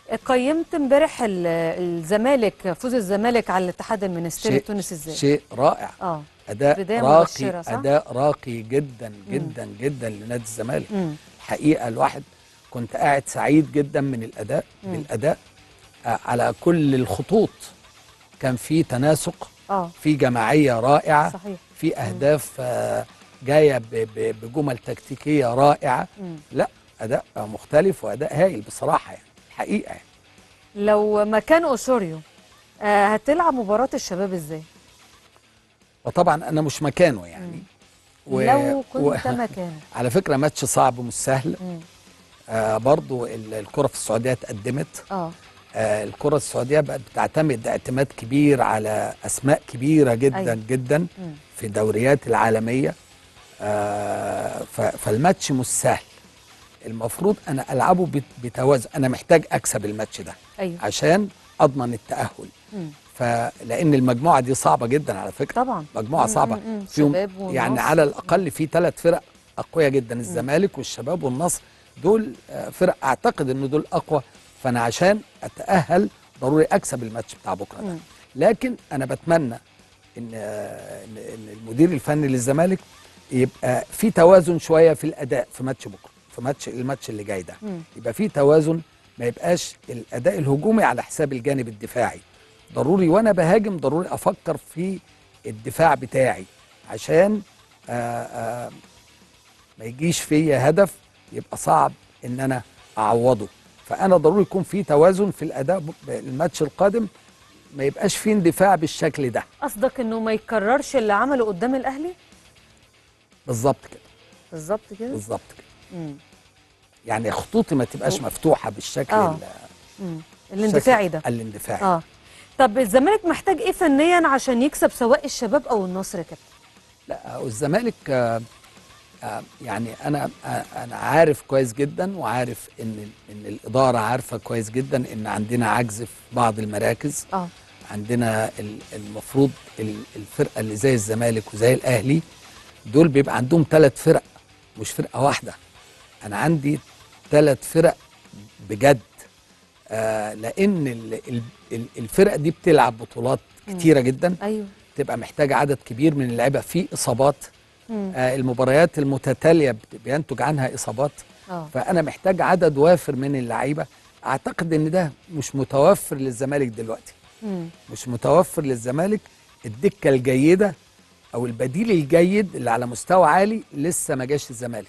قيمت امبارح الزمالك، فوز الزمالك على الاتحاد المنستيري التونسي ازاي؟ شيء رائع. اداء راقي، صح؟ اداء راقي جدا جدا جدا لنادي الزمالك. الحقيقه الواحد كنت قاعد سعيد جدا من الاداء بالاداء على كل الخطوط. كان في تناسق، في جماعيه رائعه، صحيح. في اهداف جايه بجمل تكتيكيه رائعه. لا، اداء مختلف واداء هايل بصراحه يعني الحقيقه يعني. لو مكان اوسوريو هتلعب مباراه الشباب ازاي؟ وطبعا انا مش مكانه يعني. لو كنت مكانه. على فكره ماتش صعب مش سهل. برضو الكره في السعوديه اتقدمت. الكره السعوديه بقت بتعتمد اعتماد كبير على اسماء كبيره جدا. أيوة. جدا في الدوريات العالميه. فالماتش مش سهل. المفروض انا العبه بتوازن. انا محتاج اكسب الماتش ده. أيوة. عشان اضمن التاهل. فلان المجموعه دي صعبه جدا على فكره. طبعا مجموعه صعبه. فيهم يعني على الاقل في 3 فرق اقوياء جدا، الزمالك والشباب والنصر. دول فرق اعتقد ان دول اقوى. فانا عشان اتاهل ضروري اكسب الماتش بتاع بكره ده. لكن انا بتمنى ان المدير الفني للزمالك يبقى في توازن شويه في الاداء في ماتش بكره، في الماتش اللي جاي ده. يبقى في توازن، ما يبقاش الاداء الهجومي على حساب الجانب الدفاعي. ضروري وانا بهاجم ضروري افكر في الدفاع بتاعي عشان ما يجيش فيا هدف يبقى صعب ان انا اعوضه. فانا ضروري يكون في توازن في الاداء الماتش القادم، ما يبقاش فيه اندفاع بالشكل ده. قصدك انه ما يكررش اللي عمله قدام الاهلي؟ بالظبط كده. بالظبط كده. بالظبط كده. يعني خطوطي ما تبقاش مفتوحه بالشكل الاندفاعي ده. الاندفاعي. طب الزمالك محتاج ايه فنيا عشان يكسب سواء الشباب او النصر يا كابتن؟ لا، الزمالك يعني انا عارف كويس جدا، وعارف ان الاداره عارفه كويس جدا ان عندنا عجز في بعض المراكز. عندنا المفروض الفرقه اللي زي الزمالك وزي الاهلي دول بيبقى عندهم 3 فرق مش فرقه واحده. انا عندي 3 فرق بجد. لان الفرق دي بتلعب بطولات كتيره جدا. ايوه. تبقى محتاجه عدد كبير من اللعيبه، في اصابات. المباريات المتتاليه بينتج عنها اصابات. فانا محتاج عدد وافر من اللعيبه. اعتقد ان ده مش متوفر للزمالك دلوقتي. مش متوفر للزمالك. الدكه الجيده او البديل الجيد اللي على مستوى عالي لسه ما جاش الزمالك.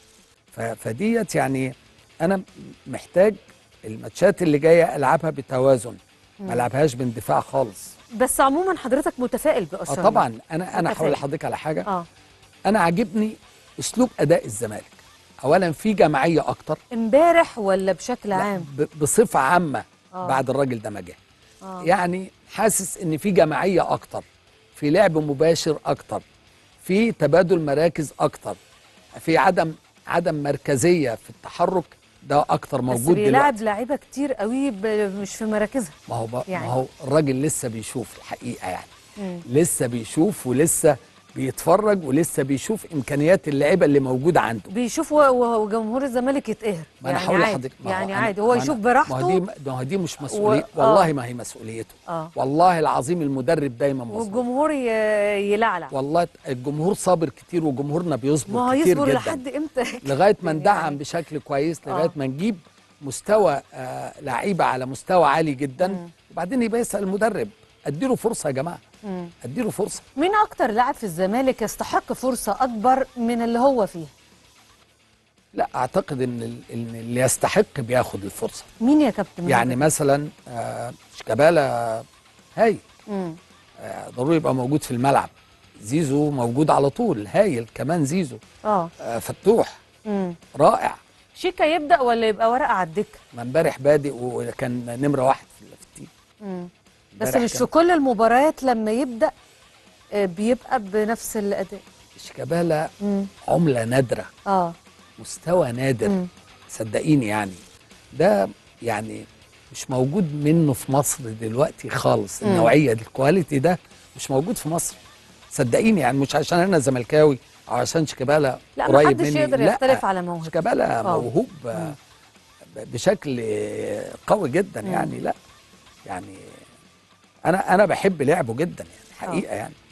فديت يعني انا محتاج الماتشات اللي جايه العبها بتوازن، ما العبهاش باندفاع خالص. بس عموما حضرتك متفائل بأسرار. طبعا انا هقول لحضرتك على حاجه. انا عاجبني اسلوب اداء الزمالك. اولا في جماعيه اكتر امبارح ولا بشكل عام؟ بصفه عامه. بعد الراجل ده ما جه. يعني حاسس ان في جماعيه اكتر، في لعب مباشر اكتر، في تبادل مراكز اكتر، في عدم مركزيه في التحرك ده اكتر موجود دلوقتي. بس بيلعب لعيبه كتير قوي مش في مراكزها. ما هو الراجل لسه بيشوف الحقيقه يعني. لسه بيشوف ولسه بيتفرج ولسه بيشوف امكانيات اللعيبه اللي موجوده عنده. بيشوف وجمهور الزمالك يتقهر. ما انا هقول لحضرتك يعني عادي هو يشوف براحته. ما هو دي مش مسؤوليه. والله ما هي مسؤوليته. والله العظيم المدرب دايما مظبوط. والجمهور يلعلع. والله الجمهور صابر كتير وجمهورنا بيصبر ما كتير جدا. ما هيصبر لحد امتى؟ لغايه ما ندعم بشكل كويس، لغايه ما نجيب مستوى لعيبه على مستوى عالي جدا. وبعدين يبقى يسال المدرب. اديله فرصه يا جماعه. اديله فرصه. مين اكتر لاعب في الزمالك يستحق فرصه اكبر من اللي هو فيها؟ لا، اعتقد ان اللي يستحق بياخد الفرصه. مين يا كابتن؟ يعني مثلا شيكابالا هايل. ضروري يبقى موجود في الملعب. زيزو موجود على طول هايل كمان. زيزو فتوح رائع. شيكا يبدا ولا يبقى ورقه على الدكه؟ ما امبارح بادئ وكان نمره 1 في التيم. بس مش في كل المباريات لما يبدا بيبقى بنفس الاداء. شيكابالا عمله نادره. مستوى نادر. صدقيني يعني ده يعني مش موجود منه في مصر دلوقتي خالص. النوعيه دي الكواليتي ده مش موجود في مصر. صدقيني يعني مش عشان انا زملكاوي او عشان شيكابالا قريب مني. لا، محدش يقدر يختلف على موهبه. شيكابالا موهوب بشكل قوي جدا يعني. لا يعني انا بحب لعبه جدا يعني حقيقه يعني.